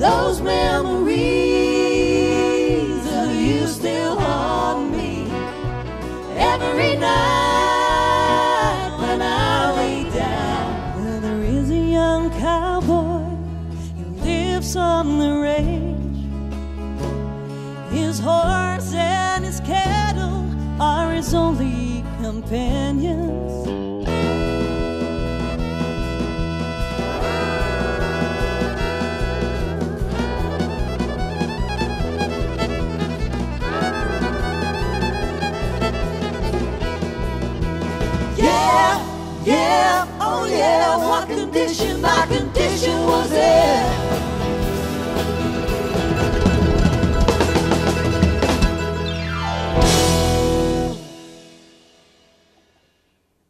those memories of you still haunt me every night when I lay down. Well, there is a young cowboy who lives on the range. His horse and his cattle are his only companions. Yeah, oh yeah, what condition? My condition was